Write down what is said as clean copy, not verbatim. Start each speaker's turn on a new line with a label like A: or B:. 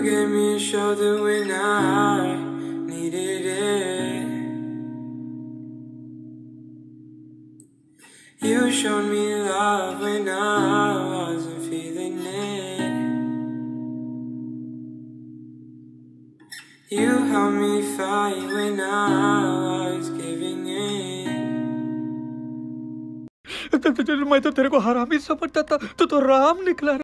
A: gave me a shoulder when I needed it. You showed me love when I wasn't feeling it. You helped me fight when I was giving in.
B: मैं तो तेरे को हरामी समझता था, तू तो राम निकला।